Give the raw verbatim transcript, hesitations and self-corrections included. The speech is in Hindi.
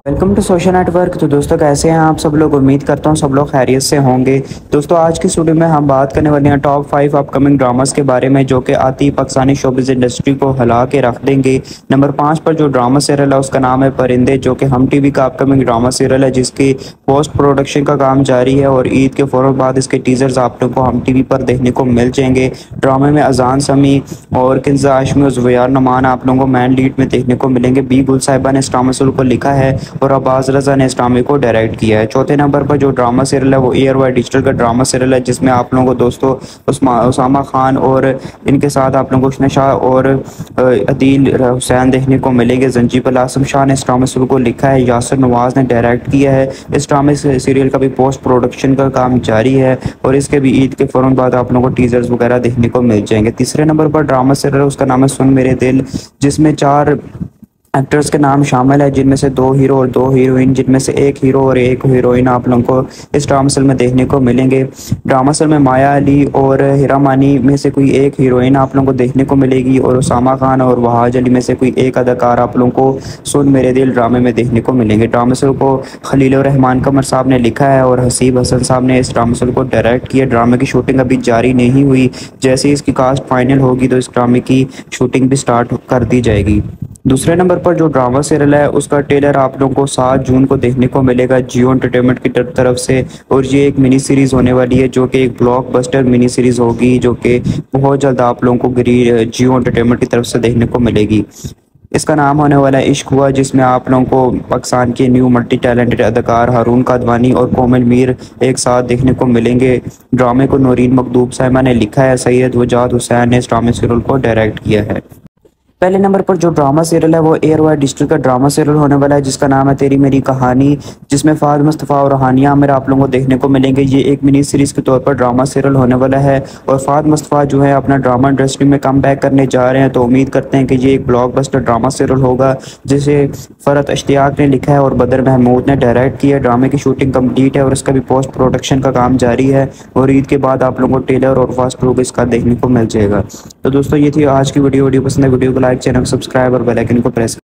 Welcome to social network. तो दोस्तों कैसे हैं आप सब लोग। उम्मीद करता हूँ सब लोग खैरियत से होंगे। दोस्तों आज की वीडियो में हम बात करने वाले हैं टॉप फाइव अपकमिंग ड्रामास के बारे में जो कि आती पाकिस्तानी शोबिज़ इंडस्ट्री को हिला के रख देंगे। नंबर पाँच पर जो ड्रामा सीरियल है उसका नाम है परिंदे, जो कि हम टीवी का अपकमिंग ड्रामा सीरियल है जिसकी पोस्ट प्रोडक्शन का काम जारी है और ईद के फौरन बाद इसके टीजर्स आप लोग को हम टीवी पर देखने को मिल जाएंगे। ड्रामे में अजान समी और किन्जा आशमी और ज़ुबैर नुमान आप लोगों को मैन लीड में देखने को मिलेंगे। बी गुल साहिबा ने इस ड्रामा सीरियल को लिखा है और अब्बास रजा ने इस ड्रामे को डायरेक्ट किया है। चौथे नंबर पर जो ड्रामा सीरियल है वो एयर वाई डिजिटल का ड्रामा सीरियल है जिसमें आप लोगों को दोस्तों उसामा खान और इनके साथ आप लोगों को उस्मान शाह और अदील हुसैन देखने को मिलेंगे। जंजीब अल आसम शाह ने इस ड्रामा सीरियल को लिखा है, यासिर नवाज ने डायरेक्ट किया है। इस ड्रामे सीरियल का भी पोस्ट प्रोडक्शन का काम जारी है और इसके भी ईद के फौरन बाद आप लोगों को टीजर्स वगैरह देखने को मिल जाएंगे। तीसरे नंबर पर ड्रामा सीरियल उसका नाम है सुन मेरे दिल, जिसमें चार एक्टर्स के नाम शामिल है जिनमें से दो हीरो और दो हीरोइन, जिनमें से एक हीरो और एक हीरोइन आप लोगों को इस ड्रामा सेल में देखने को मिलेंगे। ड्रामा सेल में माया अली और हिरा मानी में से कोई एक हीरोइन आप लोगों को देखने को मिलेगी और उसामा खान और वहाज अली में से कोई एक अदाकार आप लोगों को सुन मेरे दिल ड्रामे में देखने को मिलेंगे। ड्रामा सेल को खलील रहमान कमर साहब ने लिखा है और हसीब हसन साहब ने इस ड्रामा सेल को डायरेक्ट किया। ड्रामे की शूटिंग अभी जारी नहीं हुई, जैसे इसकी कास्ट फाइनल होगी तो इस ड्रामे की शूटिंग भी स्टार्ट कर दी जाएगी। दूसरे नंबर पर जो ड्रामा सीरियल है उसका ट्रेलर आप लोगों को सात जून को देखने को मिलेगा जियो एंटरटेनमेंट की तरफ से और ये एक मिनी सीरीज होने वाली है जो कि एक ब्लॉकबस्टर मिनी सीरीज होगी जो कि बहुत जल्द आप लोगों को जियो एंटरटेनमेंट की तरफ से देखने को मिलेगी। इसका नाम होने वाला है इश्क हुआ, जिसमें आप लोगों को पाकिस्तान के न्यू मल्टी टैलेंटेड अदाकार हारून कादवानी और कोमल मीर एक साथ देखने को मिलेंगे। ड्रामे को नौरीन मखदूम साहिबा ने लिखा है, सैयद वजाद हुसैन ने इस ड्रामे सीरियल को डायरेक्ट किया है। पहले नंबर पर जो ड्रामा सीरियल है वो एयर वाई डिजिटल का ड्रामा सीरियल होने वाला है जिसका नाम है तेरी मेरी कहानी, जिसमें फाद मुस्तफ़ा और हानिया आमिर आप लोगों को देखने को मिलेंगे। ये एक मिनी सीरीज के तौर पर ड्रामा सीरियल होने वाला है और फाद मुस्तफ़ा जो है अपना ड्रामा इंडस्ट्री में कम बैक करने जा रहे हैं, तो उम्मीद करते हैं कि ये एक ब्लॉकबस्टर ड्रामा सीरियल होगा जिसे फ़रत अश्तियाक ने लिखा है और बदर महमूद ने डायरेक्ट किया। ड्रामे की शूटिंग कम्प्लीट है और इसका भी पोस्ट प्रोडक्शन का काम जारी है और ईद के बाद आप लोगों को ट्रेलर और फर्स्ट लुक इसका देखने को मिल जाएगा। तो दोस्तों ये थी आज की वीडियो। वीडियो पसंद है वीडियो को लाइक, चैनल को सब्सक्राइब और बेल आइकन को प्रेस